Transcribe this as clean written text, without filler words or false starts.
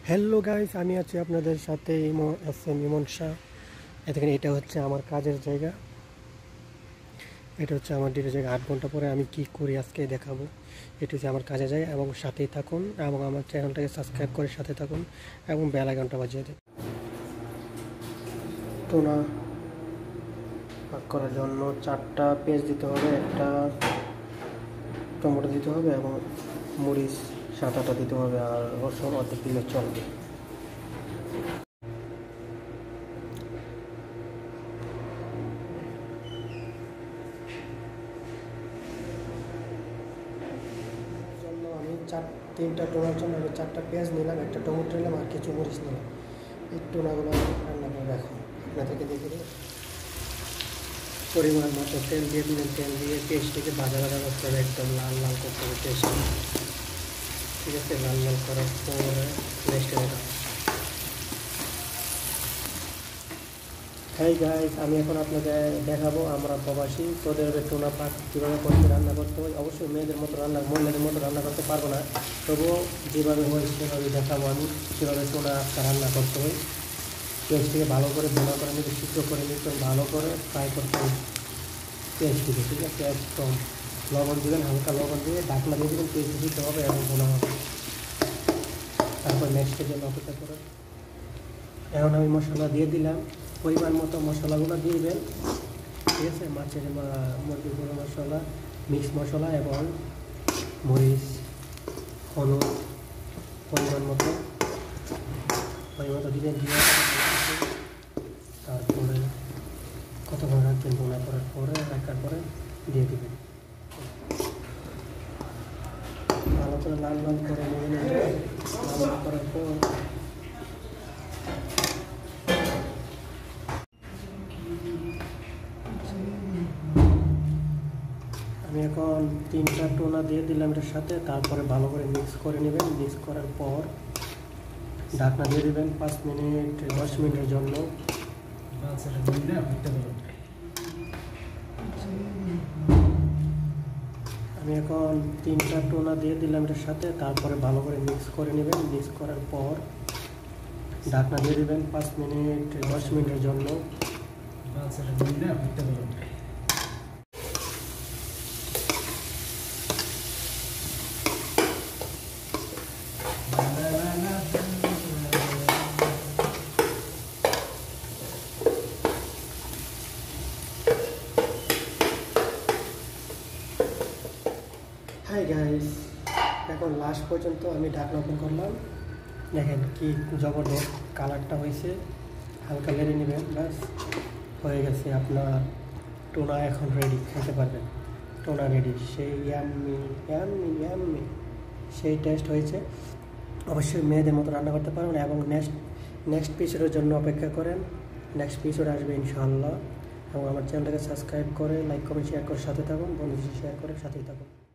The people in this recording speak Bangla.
হ্যালো গাইস, আমি আছি আপনাদের সাথে ইমন শাহ। দেখেন, এটা হচ্ছে আমার কাজের জায়গা। এটা হচ্ছে আমার ডিউটির জায়গা। 8 ঘন্টা পরে আমি কি করি আজকে দেখাবো। এটা হচ্ছে আমার কাজে যায় এবং সাথেই থাকুন এবং আমার চ্যানেলটাকে সাবস্ক্রাইব করে সাথে থাকুন এবং বেল আইকনটা বাজিয়ে দিন। টুনা পাক করার জন্য 4টা পেঁয়াজ দিতে হবে, একটা টমেটো দিতে হবে এবং মরিচ 7-8টা দিতে হবে, আর রসুন অর্ধেক দিলে চলবে। আমি 3টা টোনার জন্য আমি 4টা পেঁয়াজ নিলাম, একটা টমেটো নিলাম আর কিছু মরিচ নিলাম। এই টোনাগুলো রান্না করে রাখুন। আপনাদেরকে দেখে দিই। পরিমাণ মতো তেল দিয়ে দিলেন, তেল দিয়ে পেঁয়াজটিকে ভাজা করতে হবে, একদম লাল লাল করতে হবে পেঁয়াজটা। ঠিক আছে, লাল লাল করার পরে নেক্সট হ্যাঁ গাইস, আমি এখন আপনাদের দেখাবো আমরা প্রবাসী তোদের টোনা পাক কীভাবে করতে রান্না করতে হয়। অবশ্যই মেয়েদের মতো মহিলাদের মতো রান্না করতে পারবো না, তবুও যেভাবে হয় সেভাবে দেখাবো আমি কীভাবে টোনা রান্না করতে হয়। পেঁয়াজটিকে ভালো করে ভোনা করে নিতে, সিদ্ধ করে নিতে, ভালো করে ফ্রাই করতে হয় পেঁয়াজটিকে। ঠিক আছে, একদম লবণ দেবেন, হালকা লবণ দিয়ে ঢাকনা দিয়ে দেবেন, পেঁয়াজ দিতে হবে এবং ভোনা হবে। তারপর নেক্সটের জন্য অপেক্ষা করে এখন আমি মশলা দিয়ে দিলাম। পরিমাণ মতো মশলাগুলো দিয়ে দেবেন। ঠিক আছে, মাছের মুরগির গুঁড়ো মশলা, মিক্স মশলা এবং মরিচ, হলুদ পরিমাণ মতো দিবেন। দিয়ে তারপরে কতক্ষণ রাখবেন, ভোনা করার পরে রাখার পরে দিয়ে দেবেন। ভালো করে লাল লাল করে নিয়ে নেবেন। লাল লাল করার পর আমি এখন 3টা টোনা দিয়ে দিলাম এটার সাথে। তারপরে ভালো করে মিক্স করে নেবেন। মিক্স করার পর ঢাকনা দিয়ে দেবেন 5 মিনিট 10 মিনিটের জন্য। আমি এখন 3টা টোনা দিয়ে দিলাম এটার সাথে। তারপরে ভালো করে মিক্স করে নেবেন। মিক্স করার পর ঢাকনা দিয়ে দেবেন 5 মিনিট 10 মিনিটের জন্য। হাই গাইস, এখন লাস্ট পর্যন্ত আমি ঢাকনা ওপেন করলাম। দেখেন কি জবরদস্ত কালারটা হয়েছে। হালকা লেড়ে নেবেন, ব্যাস হয়ে গেছে আপনার টোনা। এখন রেডি, খেতে পারবেন। টোনা রেডি, সেই ইয়াম্মি ইয়াম্মি ইয়াম্মি সেই টেস্ট হয়েছে। অবশ্যই মেয়েদের মতো রান্না করতে পারবেন এবং নেক্সট এপিসোডের জন্য অপেক্ষা করেন। নেক্সট এপিসোড আসবে ইনশাআল্লাহ। এবং আমার চ্যানেলটাকে সাবস্ক্রাইব করে লাইক কমেন্ট শেয়ার করে সাথে থাকুন, বন্ধুদের শেয়ার করে সাথেই থাকুন।